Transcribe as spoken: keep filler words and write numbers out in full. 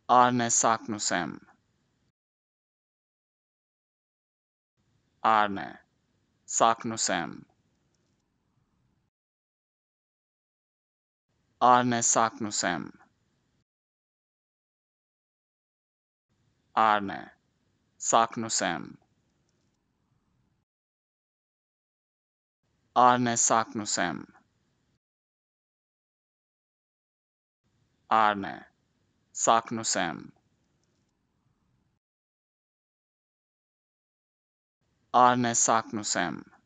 Arne Saknussemm. Arne Saknussemm. Arne Saknussemm. Arne Saknussemm. Arne Saknussemm. Arne Saknussemm. Arne Saknussemm.